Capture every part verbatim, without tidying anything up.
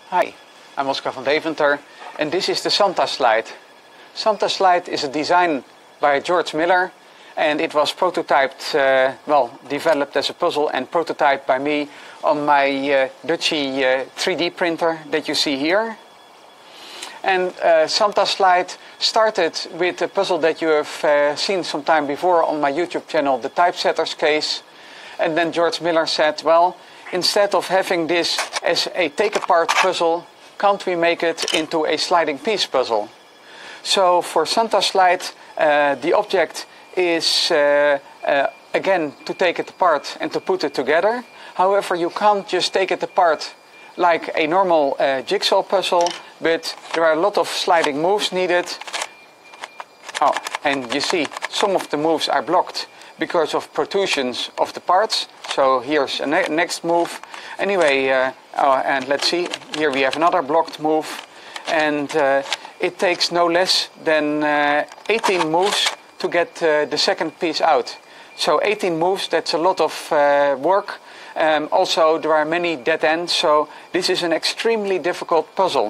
Hi, I'm Oscar van Deventer and this is the Santa slide. Santa slide is a design by George Miller and it was prototyped, uh, well, developed as a puzzle and prototyped by me on my uh, Dutchy uh, three D printer that you see here. And uh, Santa slide started with a puzzle that you have uh, seen some time before on my YouTube channel, the Typesetter's Case. And then George Miller said, well, instead of having this as a take-apart puzzle, can't we make it into a sliding piece puzzle? So for Santa slide, uh, the object is uh, uh, again to take it apart and to put it together. However, you can't just take it apart like a normal uh, jigsaw puzzle, but there are a lot of sliding moves needed. Oh, and you see some of the moves are blocked because of protrusions of the parts. So here's a ne next move. Anyway, uh, oh, and let's see, here we have another blocked move. And uh, it takes no less than uh, eighteen moves to get uh, the second piece out. So eighteen moves, that's a lot of uh, work. Um, also, there are many dead ends, so this is an extremely difficult puzzle.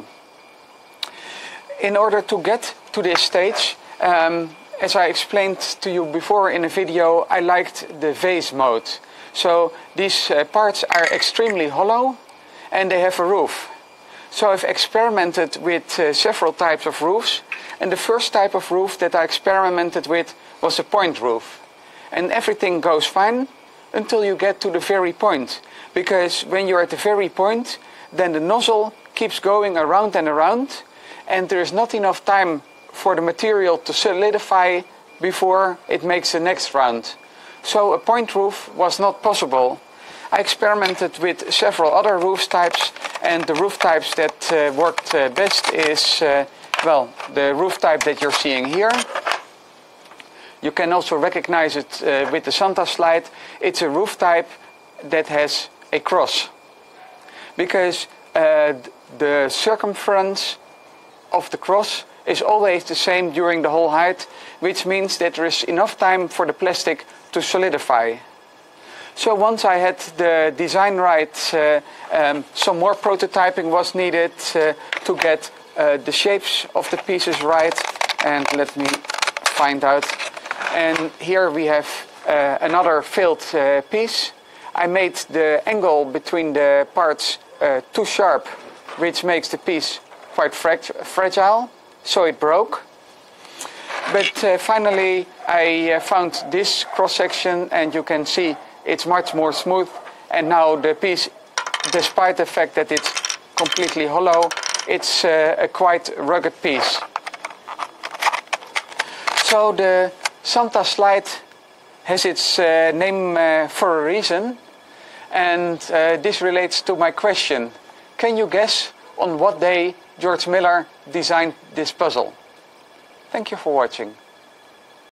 In order to get to this stage, um, as I explained to you before in a video, I liked the vase mode. So these uh, parts are extremely hollow and they have a roof. So I've experimented with uh, several types of roofs, and the first type of roof that I experimented with was a point roof. And everything goes fine until you get to the very point. Because when you're at the very point, then the nozzle keeps going around and around, and there is not enough time for the material to solidify before it makes the next round. So a point roof was not possible. I experimented with several other roof types, and the roof types that uh, worked uh, best is, uh, well, the roof type that you're seeing here. You can also recognize it uh, with the Santa slide. It's a roof type that has a cross. Because uh, the circumference of the cross is always the same during the whole height, which means that there is enough time for the plastic to solidify. So once I had the design right, uh, um, some more prototyping was needed uh, to get uh, the shapes of the pieces right. And let me find out. And here we have uh, another failed uh, piece. I made the angle between the parts uh, too sharp, which makes the piece quite fra fragile, so it broke. But uh, finally I uh, found this cross-section, and you can see it's much more smooth. And now the piece, despite the fact that it's completely hollow, it's uh, a quite rugged piece. So the Santa slide has its uh, name uh, for a reason, and uh, this relates to my question. Can you guess on what day George Miller designed this puzzle? Thank you for watching.